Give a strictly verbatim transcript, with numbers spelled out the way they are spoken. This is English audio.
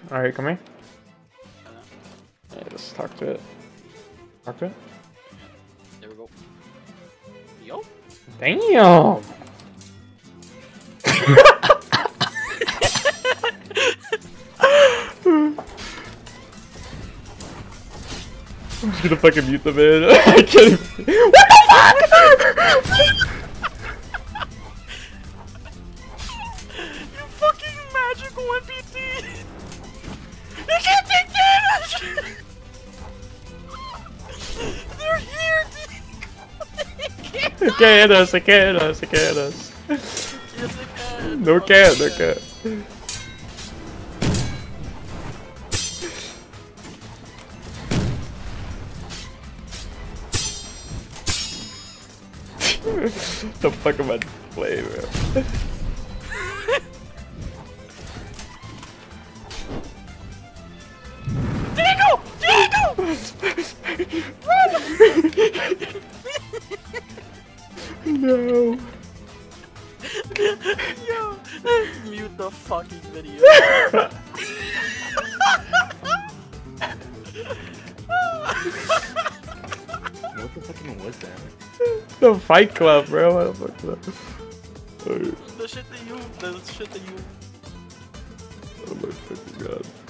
Alright, come here. Yeah, just talk to it. Talk to it. There we go. Yo. Damn! I'm just gonna fucking mute the man. I can't even. What the fuck?! You fucking magical N P C! They can't take damage! They're here, dude! They can't hit us, they can't hit us, they can't hit us. Yes, they can. No can, no can. The fuck am I playing, bro? Diego! Diego! Run! No. Yo, mute the fucking video. What the fucking was that? The Fight Club, bro. What the fuck is that? Oh, The shit that you, the shit that you. oh my fucking god.